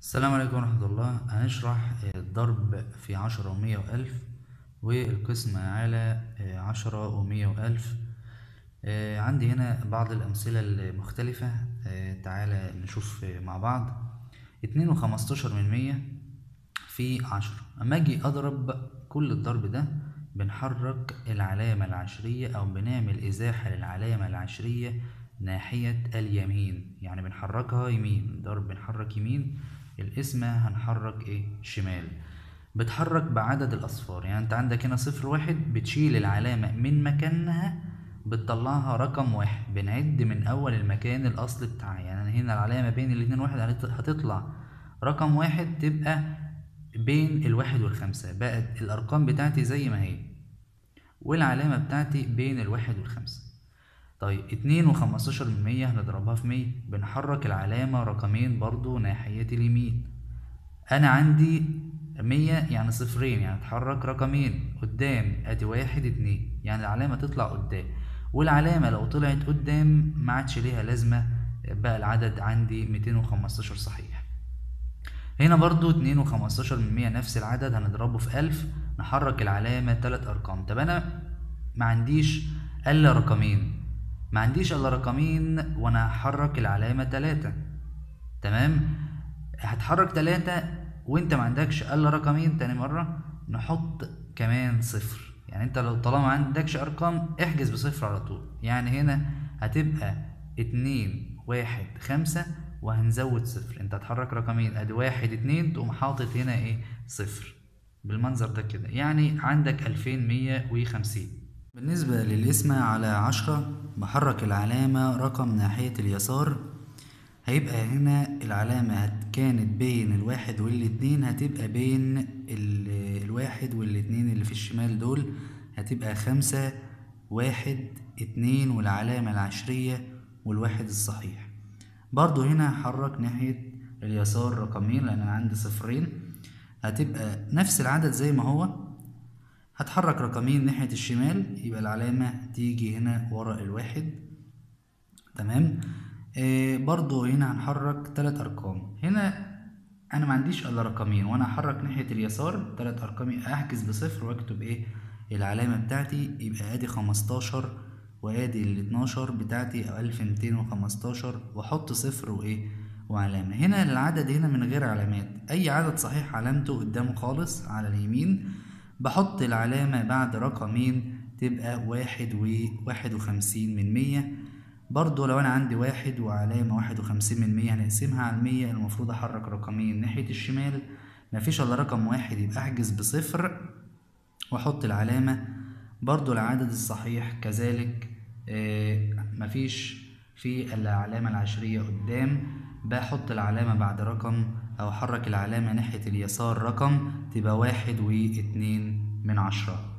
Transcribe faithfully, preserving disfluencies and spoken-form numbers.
السلام عليكم ورحمة الله. هنشرح الضرب في عشرة ومية وألف والقسمة على عشرة ومية وألف. عندي هنا بعض الأمثلة المختلفة. تعالى نشوف مع بعض. اتنين وخمستاشر من مية في عشرة. أما أجي أضرب كل الضرب ده بنحرك العلامة العشرية أو بنعمل إزاحة للعلامة العشرية ناحية اليمين، يعني بنحركها يمين. ضرب بنحرك يمين، القسمة هنحرك ايه؟ شمال. بتحرك بعدد الأصفار، يعني انت عندك هنا صفر واحد، بتشيل العلامة من مكانها بتطلعها رقم واحد. بنعد من أول المكان الأصل بتاعها، يعني هنا العلامة بين الاتنين واحد هتطلع رقم واحد، تبقى بين الواحد والخمسة. بقت الأرقام بتاعتي زي ما هي والعلامة بتاعتي بين الواحد والخمسة. طيب اتنين وخمستاشر من مية هنضربها في مية، بنحرك العلامة رقمين برضو ناحية اليمين. أنا عندي مية يعني صفرين، يعني اتحرك رقمين قدام، ادي واحد اتنين، يعني العلامة تطلع قدام. والعلامة لو طلعت قدام ما عادش ليها لازمة، بقى العدد عندي ميتين وخمستاشر صحيح. هنا برضو اتنين وخمستاشر من مية نفس العدد، هنضربه في ألف، نحرك العلامة تلات أرقام. طب أنا ما عنديش إلا رقمين، ما عنديش إلا رقمين وأنا هحرك العلامة تلاتة. تمام، هتحرك تلاتة وأنت ما عندكش إلا رقمين. تاني مرة نحط كمان صفر، يعني أنت لو طالما ما عندكش أرقام احجز بصفر على طول. يعني هنا هتبقى اتنين واحد خمسة وهنزود صفر. انت هتحرك رقمين، ادي واحد اتنين، تقوم حاطط هنا ايه؟ صفر. بالمنظر ده كده يعني عندك الفين مية وخمسين. بالنسبة للقسمة على عشرة، بحرك العلامة رقم ناحية اليسار. هيبقى هنا العلامة كانت بين الواحد والاتنين، هتبقى بين ال- الواحد والاتنين اللي في الشمال دول، هتبقى خمسة واحد اتنين والعلامة العشرية والواحد الصحيح. برضو هنا هحرك ناحية اليسار رقمين لأن أنا عندي صفرين، هتبقى نفس العدد زي ما هو. هتحرك رقمين ناحية الشمال، يبقى العلامة تيجي هنا ورا الواحد. تمام. آه برضو هنا هنحرك تلات أرقام. هنا أنا ما عنديش إلا رقمين وأنا هحرك ناحية اليسار تلات أرقام، أحجز بصفر وأكتب إيه؟ العلامة بتاعتي. يبقى أدي خمستاشر وأدي الاتناشر بتاعتي ألف ميتين وخمستاشر، وأحط صفر وإيه؟ وعلامة. هنا العدد هنا من غير علامات، أي عدد صحيح علامته قدامه خالص على اليمين. بحط العلامة بعد رقمين تبقى واحد وواحد وخمسين من مية. برضو لو انا عندي واحد وعلامة واحد وخمسين من مية هنقسمها على المية، المفروض احرك رقمين ناحية الشمال، مفيش الا رقم واحد، يبقى احجز بصفر واحط العلامة. برضو العدد الصحيح كذلك، اه مفيش في الا العلامة العشرية قدام، بحط العلامة بعد رقم او احرك العلامة ناحية اليسار رقم، تبقى واحد واتنين من عشرة.